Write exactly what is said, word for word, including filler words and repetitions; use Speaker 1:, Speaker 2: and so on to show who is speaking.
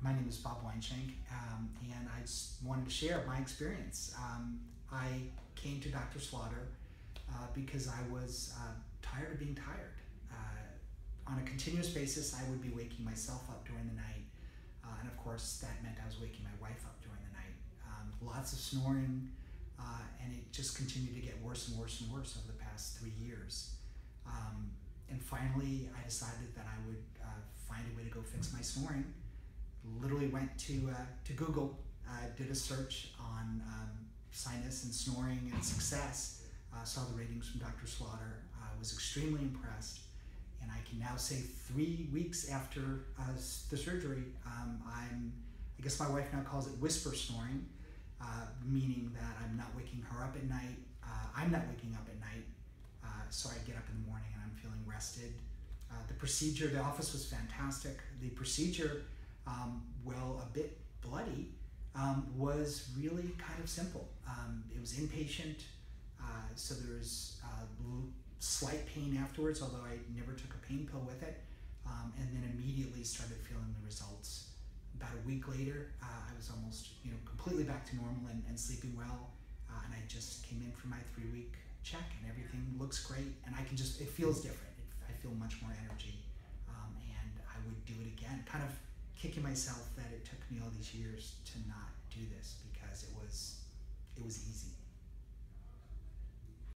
Speaker 1: My name is Bob Weinshank, um, and I just wanted to share my experience. Um, I came to Doctor Slaughter uh, because I was uh, tired of being tired. Uh, on a continuous basis, I would be waking myself up during the night, uh, and of course that meant I was waking my wife up during the night. Um, lots of snoring, uh, and it just continued to get worse and worse and worse over the past three years. Um, and finally, I decided that I would uh, find a way to go fix my snoring. Literally went to uh, to Google, uh, did a search on um, sinus and snoring and success, uh, saw the ratings from Doctor Slaughter, uh, was extremely impressed, and I can now say three weeks after uh, the surgery, um, I'm, I guess my wife now calls it whisper snoring, uh, meaning that I'm not waking her up at night, uh, I'm not waking up at night, uh, so I get up in the morning and I'm feeling rested. Uh, the procedure, the office was fantastic. The procedure, Um, well, a bit bloody, um, was really kind of simple. Um, it was inpatient, uh, so there was uh, slight pain afterwards, although I never took a pain pill with it, um, and then immediately started feeling the results. About a week later, uh, I was almost, you know, completely back to normal and, and sleeping well, uh, and I just came in for my three-week check, and everything looks great, and I can just, it feels different. It, I feel much more energy, um, and I would do it again, kind of kicking myself that it took me all these years to not do this because it was it was easy.